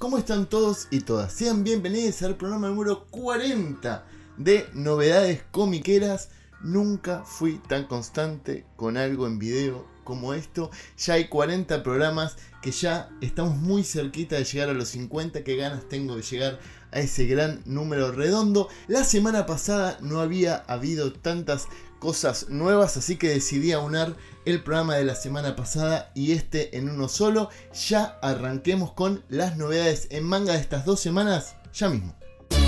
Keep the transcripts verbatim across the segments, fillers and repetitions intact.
¿Cómo están todos y todas? Sean bienvenidos al programa número cuarenta de Novedades Comiqueras. Nunca fui tan constante con algo en video como esto. Ya hay cuarenta programas, que ya estamos muy cerquita de llegar a los cincuenta. Qué ganas tengo de llegar a ese gran número redondo. La semana pasada no había habido tantas cosas nuevas, así que decidí aunar el programa de la semana pasada y este en uno solo. Ya arranquemos con las novedades en manga de estas dos semanas, ya mismo.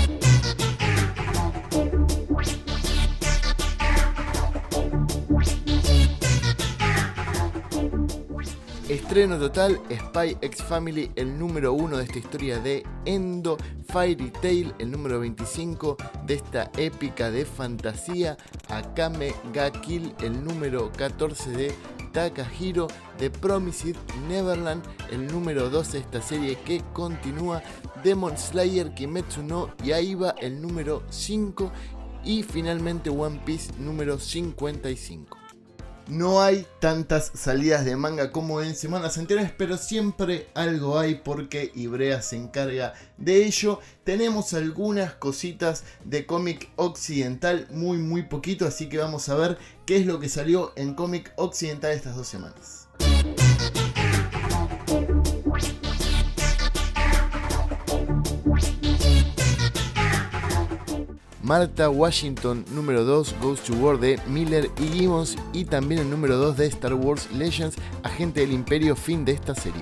Estreno total, Spy X Family, el número uno de esta historia de Endo, Fairy Tail, el número veinticinco de esta épica de fantasía, Akame ga Kill, el número catorce de Takahiro, The Promised Neverland, el número doce de esta serie que continúa, Demon Slayer Kimetsu no Yaiba, el número cinco, y finalmente One Piece número cincuenta y cinco. No hay tantas salidas de manga como en semanas anteriores, pero siempre algo hay porque Ibrea se encarga de ello. Tenemos algunas cositas de cómic occidental, muy muy poquito, así que vamos a ver qué es lo que salió en cómic occidental estas dos semanas. Martha Washington número dos, Goes to War de Miller y Gibbons, y también el número dos de Star Wars Legends, Agente del Imperio, fin de esta serie.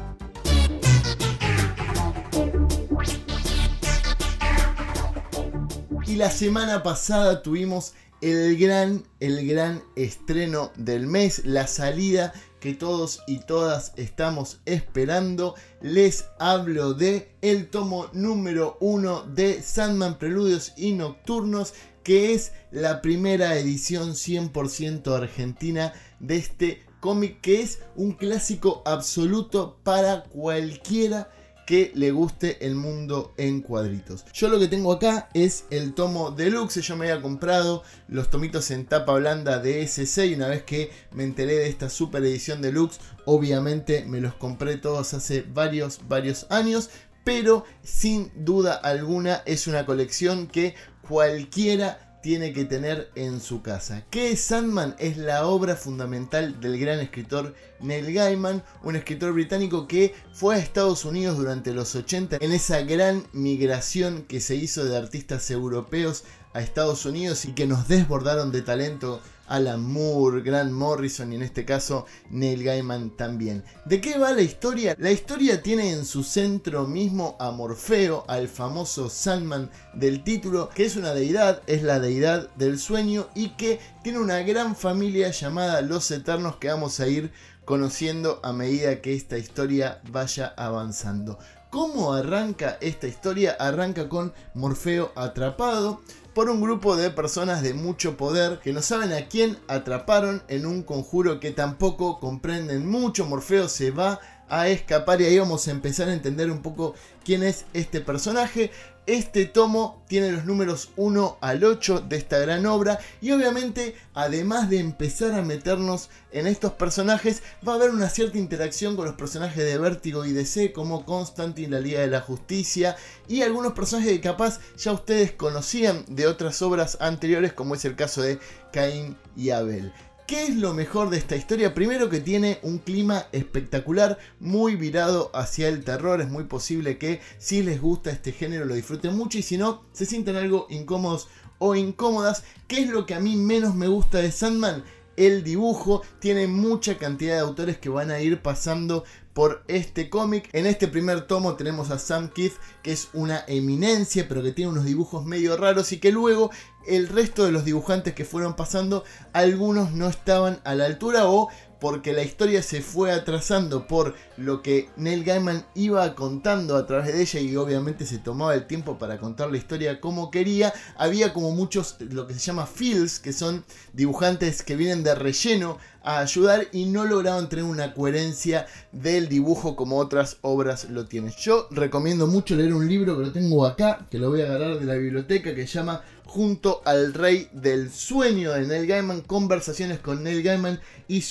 Y la semana pasada tuvimos el gran, el gran estreno del mes, la salida que todos y todas estamos esperando. Les hablo de el tomo número uno de Sandman Preludios y Nocturnos, que es la primera edición cien por ciento argentina de este cómic, que es un clásico absoluto para cualquiera que le guste el mundo en cuadritos. Yo lo que tengo acá es el tomo deluxe. Yo me había comprado los tomitos en tapa blanda de S C y una vez que me enteré de esta super edición deluxe, obviamente me los compré todos hace varios, varios años. Pero sin duda alguna es una colección que cualquiera tiene que tener en su casa. ¿Qué es Sandman? Es la obra fundamental del gran escritor Neil Gaiman, un escritor británico que fue a Estados Unidos durante los ochenta, en esa gran migración que se hizo de artistas europeos a Estados Unidos y que nos desbordaron de talento. Alan Moore, Grant Morrison y en este caso Neil Gaiman también. ¿De qué va la historia? La historia tiene en su centro mismo a Morfeo, al famoso Sandman del título, que es una deidad, es la deidad del sueño y que tiene una gran familia llamada Los Eternos, que vamos a ir conociendo a medida que esta historia vaya avanzando. ¿Cómo arranca esta historia? Arranca con Morfeo atrapado por un grupo de personas de mucho poder que no saben a quién atraparon en un conjuro que tampoco comprenden mucho. Morfeo se va a escapar y ahí vamos a empezar a entender un poco quién es este personaje. Este tomo tiene los números uno al ocho de esta gran obra y obviamente, además de empezar a meternos en estos personajes, va a haber una cierta interacción con los personajes de Vértigo y D C, como Constantine, la Liga de la Justicia, y algunos personajes que capaz ya ustedes conocían de otras obras anteriores, como es el caso de Caín y Abel. ¿Qué es lo mejor de esta historia? Primero, que tiene un clima espectacular, muy virado hacia el terror. Es muy posible que si les gusta este género lo disfruten mucho y si no, se sienten algo incómodos o incómodas. ¿Qué es lo que a mí menos me gusta de Sandman? El dibujo. Tiene mucha cantidad de autores que van a ir pasando por este cómic. En este primer tomo tenemos a Sam Kidd, que es una eminencia, pero que tiene unos dibujos medio raros y que luego el resto de los dibujantes que fueron pasando, algunos no estaban a la altura o porque la historia se fue atrasando por lo que Neil Gaiman iba contando a través de ella y obviamente se tomaba el tiempo para contar la historia como quería. Había como muchos, lo que se llama fills, que son dibujantes que vienen de relleno a ayudar y no lograban tener una coherencia del dibujo como otras obras lo tienen. Yo recomiendo mucho leer un libro que lo tengo acá, que lo voy a agarrar de la biblioteca, que se llama Junto al Rey del Sueño, de Neil Gaiman, conversaciones con Neil Gaiman y sus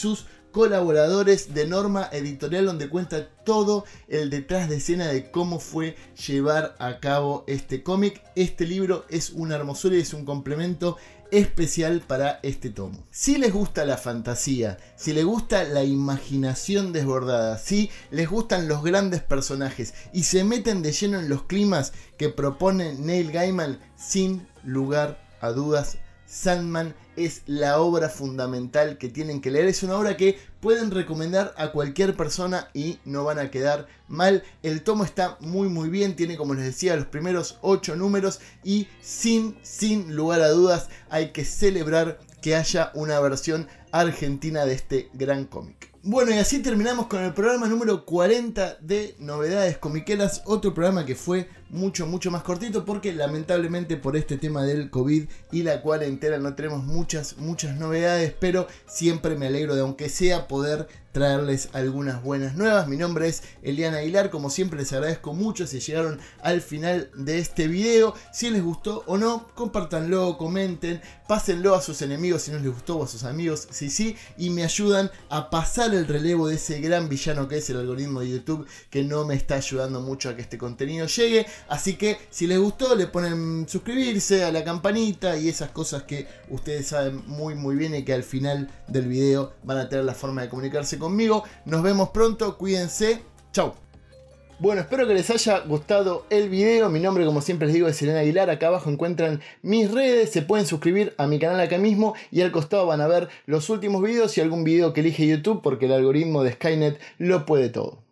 colaboradores de Norma Editorial, donde cuenta todo el detrás de escena de cómo fue llevar a cabo este cómic. Este libro es una hermosura y es un complemento especial para este tomo. Si les gusta la fantasía, si les gusta la imaginación desbordada, si les gustan los grandes personajes y se meten de lleno en los climas que propone Neil Gaiman, sin lugar a dudas, Sandman es la obra fundamental que tienen que leer. Es una obra que pueden recomendar a cualquier persona y no van a quedar mal. El tomo está muy muy bien, tiene, como les decía, los primeros ocho números y sin, sin lugar a dudas hay que celebrar que haya una versión argentina de este gran cómic. Bueno, y así terminamos con el programa número cuarenta de Novedades Comiqueras. Otro programa que fue mucho, mucho más cortito porque lamentablemente por este tema del COVID y la cuarentena no tenemos muchas, muchas novedades, pero siempre me alegro de, aunque sea, poder traerles algunas buenas nuevas. Mi nombre es Elian Aguilar, como siempre les agradezco mucho si llegaron al final de este video. Si les gustó o no, compártanlo, comenten, pásenlo a sus enemigos si no les gustó, o a sus amigos si sí, y me ayudan a pasar el relevo de ese gran villano que es el algoritmo de YouTube, que no me está ayudando mucho a que este contenido llegue. Así que si les gustó, le ponen suscribirse, a la campanita y esas cosas que ustedes saben muy muy bien y que al final del video van a tener la forma de comunicarse conmigo. Nos vemos pronto, cuídense, chau. Bueno, espero que les haya gustado el video. Mi nombre, como siempre les digo, es Elian Aguilar. Acá abajo encuentran mis redes, se pueden suscribir a mi canal acá mismo y al costado van a ver los últimos videos y algún video que elige YouTube, porque el algoritmo de Skynet lo puede todo.